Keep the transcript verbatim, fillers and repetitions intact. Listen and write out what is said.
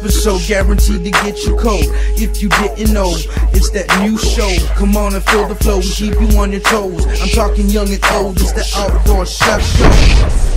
episode guaranteed to get you cold. If you didn't know, it's that new show. Come on and feel the flow, we keep you on your toes. I'm talking young and old, it's the Outdoor Chef Show.